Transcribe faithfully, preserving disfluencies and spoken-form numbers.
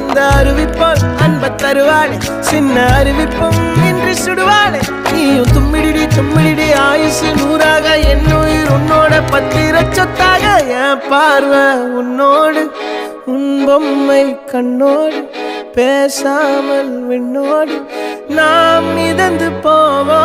அந்த அருவிப்போல் அன்ப தருவாளே சின்ன அருவிப்பும் இன்றி சுடுவாளே நீயும் தும்மிடி தும்மிடி ஆயுசு நூறாக என்னுயிர் உன்னோட பத்திர சொத்தாக என் பார்வை உன்னோடு உன் பொம்மை கண்ணோடு பேசாமல் விண்ணோடு நாம் மிதந்து போவோம்